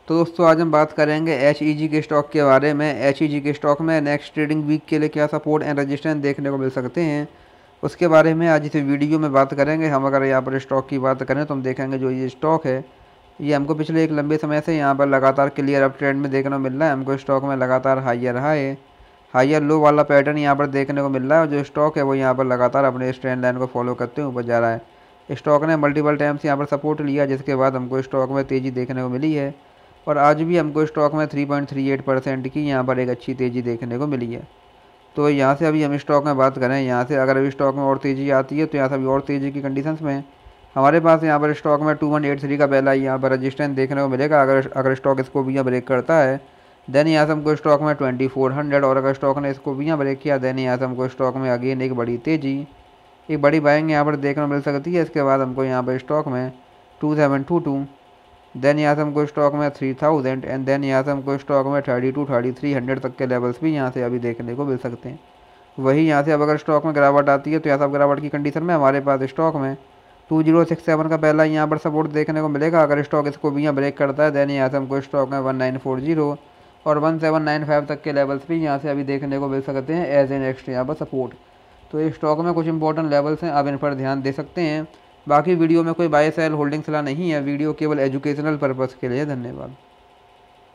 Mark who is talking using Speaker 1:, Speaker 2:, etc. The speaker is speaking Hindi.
Speaker 1: तो दोस्तों आज हम बात करेंगे HEG के स्टॉक के बारे में। HEG के स्टॉक में नेक्स्ट ट्रेडिंग वीक के लिए क्या सपोर्ट एंड रेजिस्टेंस देखने को मिल सकते हैं, उसके बारे में आज इस वीडियो में बात करेंगे। हम अगर यहाँ पर स्टॉक की बात करें तो हम देखेंगे जो ये स्टॉक है ये हमको पिछले एक लंबे समय से यहाँ पर लगातार क्लियर अप ट्रेंड में देखने को मिल रहा है। हमको स्टॉक में लगातार हायर लो वाला पैटर्न यहाँ पर देखने को मिल रहा है और जो स्टॉक है वो यहाँ पर लगातार अपने इस ट्रेंड लाइन को फॉलो करते हुए ऊपर जा रहा है। स्टॉक ने मल्टीपल टाइम्स यहाँ पर सपोर्ट लिया जिसके बाद हमको स्टॉक में तेज़ी देखने को मिली है और आज भी हमको स्टॉक में 3.38% की यहाँ पर एक अच्छी तेज़ी देखने को मिली है। तो यहाँ से अभी हम स्टॉक में बात करें, यहाँ से अगर अभी स्टॉक में और तेज़ी आती है तो यहाँ से अभी और तेज़ी की कंडीशंस में हमारे पास यहाँ पर स्टॉक में 2183 का पहला यहाँ पर रजिस्टेंस देखने को मिलेगा। अगर स्टॉक इसको भी यहाँ ब्रेक करता है देन यहाँ से हमको स्टॉक में 2400 और अगर स्टॉक ने इसको भी यहाँ ब्रेक किया देन यहाँ से हमको स्टॉक में अगेन एक बड़ी तेज़ी, एक बड़ी बाइंग यहाँ पर देखने को मिल सकती है। इसके बाद हमको यहाँ पर स्टॉक में 2722, देन यहाँ से हमको स्टॉक में 3000 एंड देन यहाँ से हमको स्टॉक में 3300 तक के लेवल्स भी यहाँ से अभी देखने को मिल सकते हैं। वही यहाँ से अब अगर स्टॉक में गिरावट आती है तो यहाँ से गिरावट की कंडीशन में हमारे पास स्टॉक में 2067 का पहला यहाँ पर सपोर्ट देखने को मिलेगा। अगर स्टॉक इसको भी यहाँ ब्रेक करता है देन यहाँ से हमको स्टॉक में 1940 और 1795 तक के लेवल्स भी यहाँ से अभी देखने को मिल सकते हैं एज ए नेक्स्ट यहाँ पर सपोर्ट। तो ये स्टॉक में कुछ इंपॉर्टेंट लेवल्स हैं, आप इन पर ध्यान दे सकते हैं। बाकी वीडियो में कोई बाय सेल होल्डिंग सलाह नहीं है, वीडियो केवल एजुकेशनल पर्पज़ के लिए। धन्यवाद।